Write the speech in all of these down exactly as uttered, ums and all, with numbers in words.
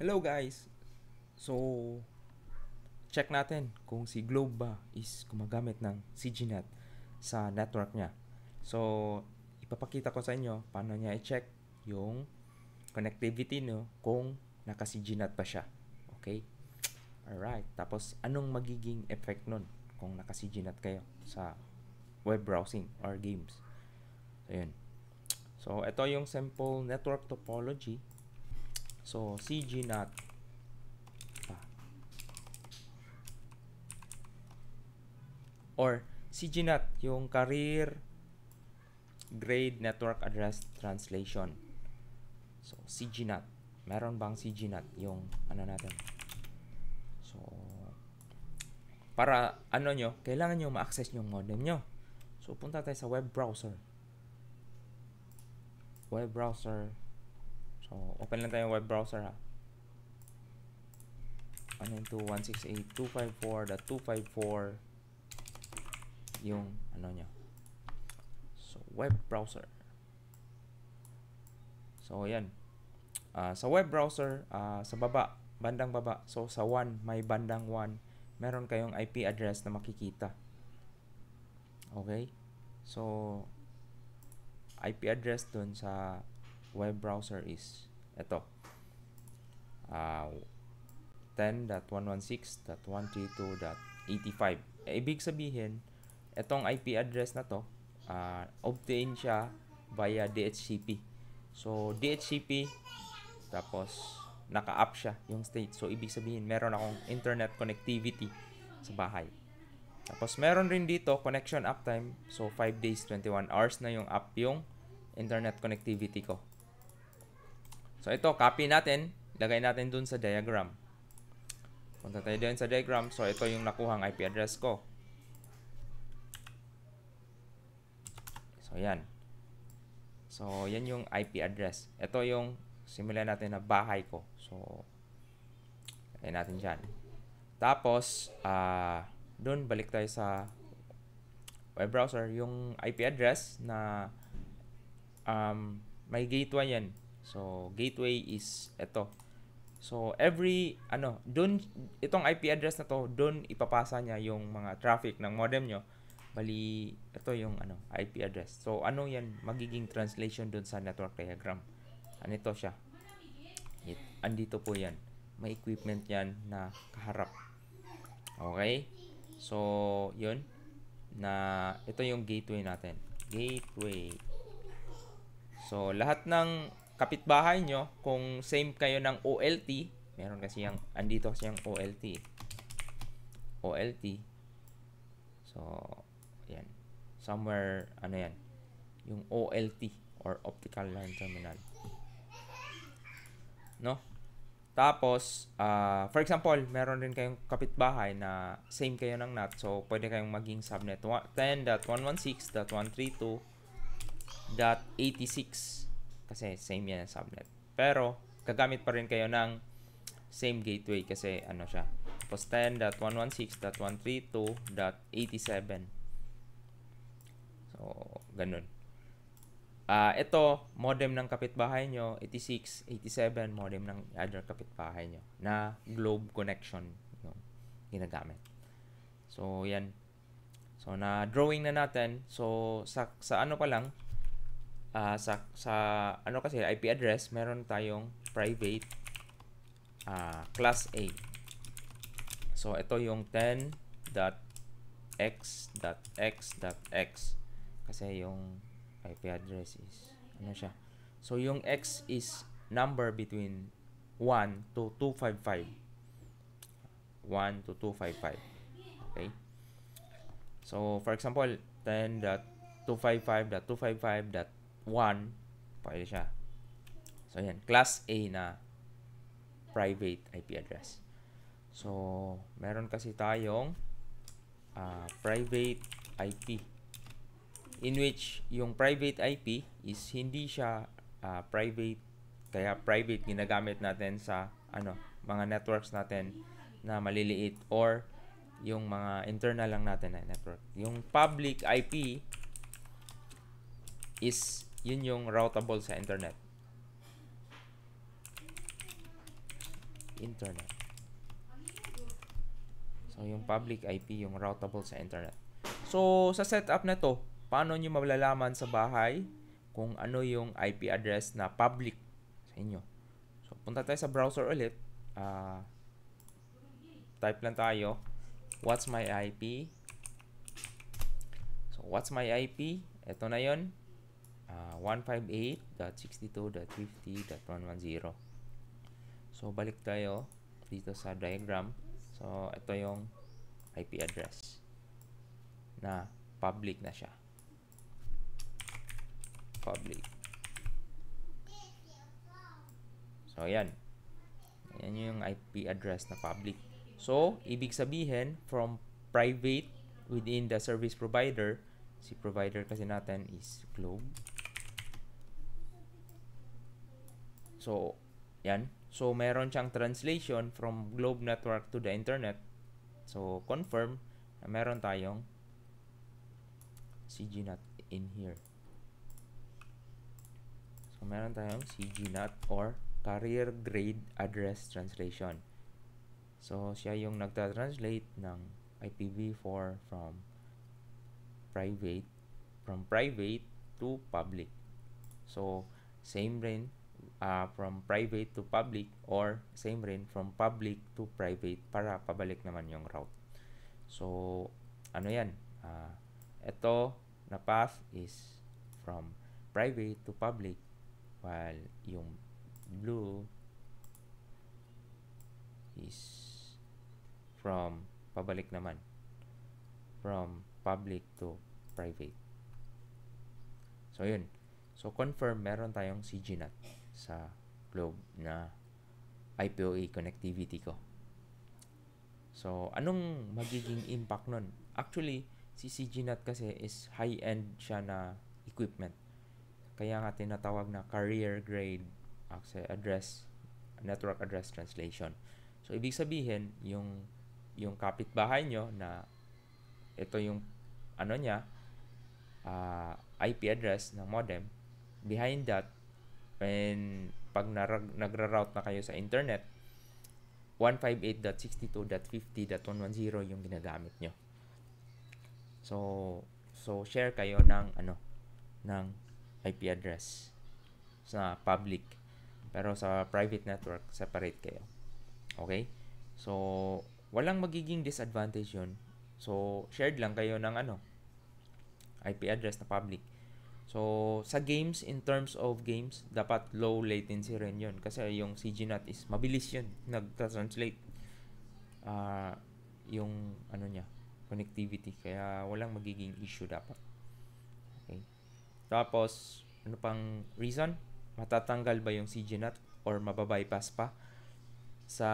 Hello guys! So, check natin kung si Globe ba is gumagamit ng C G NAT sa network niya. So, ipapakita ko sa inyo paano niya i-check yung connectivity nyo kung naka-C G NAT pa siya. Okay? Alright. Tapos, anong magiging effect nun kung naka-C G NAT kayo sa web browsing or games. So, yun. So, ito yung simple network topology. So, C G NAT or C G NAT, yung Carrier-Grade Network Address Translation. So, C G NAT. Meron bang C G NAT yung ano natin? So, para ano nyo, kailangan nyo ma-access yung modem nyo. So, punta tayo sa web browser. Web browser. So, open lang tayo yung web browser ha. one ninety-two dot one sixty-eight dot two fifty-four dot two fifty-four yung ano niya. So, web browser. So, yan. Uh, sa web browser, uh, sa baba, bandang baba. So, sa one, may bandang one. Meron kayong I P address na makikita. Okay? So, I P address dun sa web browser is ito. Uh, ten dot one sixteen dot one thirty-two dot eighty-five. E, ibig sabihin, itong I P address na to, uh, obtain siya via D H C P. So, D H C P, tapos, naka-up siya yung state. So, ibig sabihin, meron akong internet connectivity sa bahay. Tapos, meron rin dito, connection uptime. So, five days, twenty-one hours na yung up yung internet connectivity ko. So, ito, copy natin. Lagay natin dun sa diagram. Punta tayo dun sa diagram. So, ito yung nakuhang I P address ko. So, yan. So, yan yung I P address. Ito yung simulan natin na bahay ko. So, lagay natin dyan. Tapos, uh, dun balik tayo sa web browser. Yung I P address na um, may gateway yan. So, gateway is ito. So, every, ano, dun, itong I P address na to, dun ipapasa niya yung mga traffic ng modem nyo. Bali, ito yung ano, I P address. So, ano yan? Magiging translation dun sa network diagram. Anito siya. It, andito po yan. May equipment yan na kaharap. Okay? So, yun. Na, ito yung gateway natin. Gateway. So, lahat ng kapitbahay nyo, kung same kayo ng O L T, meron kasi yung, andito kasi yung O L T. O L T. So, yan. Somewhere, ano yan, yung O L T or Optical Line Terminal. No? Tapos, uh, for example, meron rin kayong kapitbahay na same kayo ng N A T. So, pwede kayong maging subnet ten dot one sixteen dot one thirty-two dot eighty-six. Kasi same yan ang subnet. Pero, gagamit pa rin kayo ng same gateway kasi ano siya. Tapos ten dot one sixteen dot one thirty-two dot eighty-seven. So, ganun. Uh, ito, modem ng kapitbahay nyo, eighty-six, eighty-seven, modem ng other kapitbahay nyo na globe connection yung ginagamit. So, yan. So, na-drawing na natin. So, sa, sa ano pa lang, uh, sa, sa ano kasi, I P address, meron tayong private uh, class A. So, ito yung ten dot x dot x dot x. Kasi yung I P address is, ano siya. So, yung X is number between one to two fifty-five. one to two fifty-five. Okay? So, for example, ten dot two fifty-five dot two fifty-five dot one, pwede siya. So, yan. Class A na private I P address. So, meron kasi tayong uh, private I P. In which, yung private I P is hindi siya uh, private. Kaya private ginagamit natin sa ano, mga networks natin na maliliit or yung mga internal lang natin na network. Yung public I P is yun yung routable sa internet. internet. So, yung public I P, yung routable sa internet. So, sa setup na to, paano nyo malalaman sa bahay kung ano yung I P address na public sa inyo? So, punta tayo sa browser ulit. Uh, type lang tayo, what's my I P? So, what's my I P? Ito na yun. Uh, one fifty-eight dot sixty-two dot fifty dot one ten. So, balik tayo dito sa diagram. So, ito yung I P address na public na siya. Public. So, yan. Yan yung I P address na public. So, ibig sabihin, from private within the service provider, si provider kasi natin is Globe. So, yan. So, meron siyang translation from Globe network to the internet. So, confirm na meron tayong C G NAT in here. So, meron tayong C G NAT or Carrier-Grade Address Translation. So, siya yung nagta-translate ng I P v four from private from private to public. So, same rin uh, from private to public or same rin from public to private para pabalik naman yung route. So, ano yan? Uh, ito na path is from private to public while yung blue is from pabalik naman from public to private. So, yun. So, confirm meron tayong C G NAT sa Globe na I P O A connectivity ko. So, anong magiging impact nun? Actually, si C G NAT kasi is high-end siya na equipment. Kaya nga tinatawag na Carrier-Grade Address, Network Address Translation. So, ibig sabihin, yung yung kapitbahay nyo na ito yung ano niya, uh, I P address ng modem, behind that, when pag nagra-route na kayo sa internet, one fifty-eight dot sixty-two dot fifty dot one ten yung ginagamit nyo. So, so share kayo ng ano ng I P address sa public, pero sa private network separate kayo. Okay? So, walang magiging disadvantage yun. So, shared lang kayo ng ano I P address na public. So, sa games, in terms of games, dapat low latency rin yun. Kasi yung C G NAT is mabilis yun. Nag-translate uh, yung ano niya, connectivity. Kaya walang magiging issue dapat. Okay. Tapos, ano pang reason? Matatanggal ba yung C G NAT or mababypass pa? Sa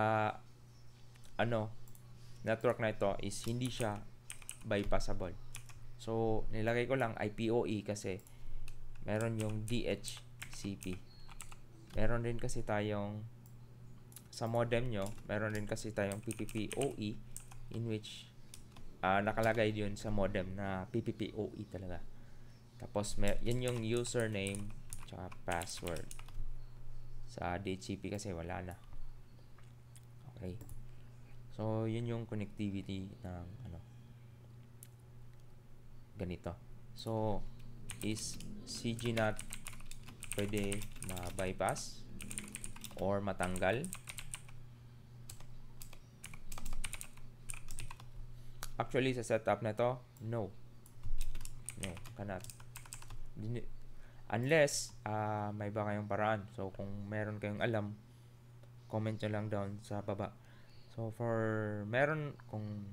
ano, network na ito is hindi siya bypassable. So, nilagay ko lang I P O E kasi meron yung D H C P. Meron din kasi tayong sa modem nyo, meron din kasi tayong P P P O E in which uh, nakalagay yun sa modem na P P P O E talaga. Tapos, may, yan yung username tsaka password. Sa D H C P kasi wala na. Okay. So, yun yung connectivity ng ano ganito. So, is C G NAT pwede ma-bypass or matanggal? Actually, sa setup na to, no. No, cannot. Unless, uh, may ba kayong paraan. So, kung meron kayong alam, comment nyo lang down sa baba. So, for meron, kung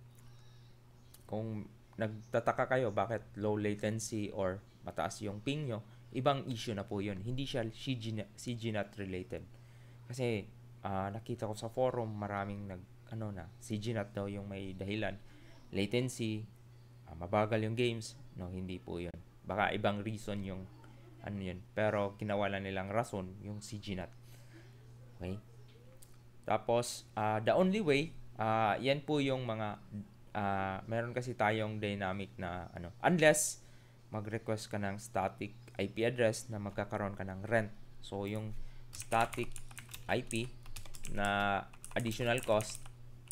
kung nagtataka kayo bakit low latency or mataas yung ping nyo, ibang issue na po yun. Hindi siya C G NAT related. Kasi, uh, nakita ko sa forum, maraming nag, ano na, C G NAT daw yung may dahilan. Latency, uh, mabagal yung games. No, hindi po yun. Baka ibang reason yung, ano yun. Pero, kinawalan nilang rason yung C G NAT. Okay? Tapos, uh, the only way, uh, yan po yung mga, uh, meron kasi tayong dynamic na, ano, unless, mag-request ka ng static I P address na magkakaroon ka ng rent. So, yung static I P na additional cost,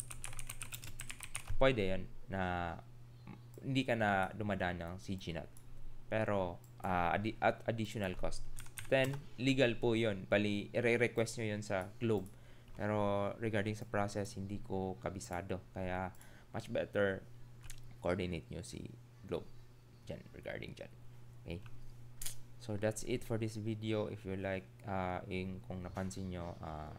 pwede yan na hindi ka na dumadaan ng C G N A T. Pero, uh, adi- at additional cost. Then, legal po yun. Bali, i-request nyo yun sa Globe. Pero, regarding sa process, hindi ko kabisado. Kaya, much better coordinate nyo si Globe dyan, regarding dyan. Okay? So, that's it for this video. If you like, uh, yung, kung napansin nyo, uh,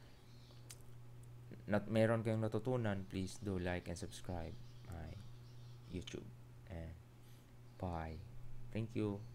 not, meron kayong natutunan, please do like and subscribe my YouTube. And, bye. Thank you.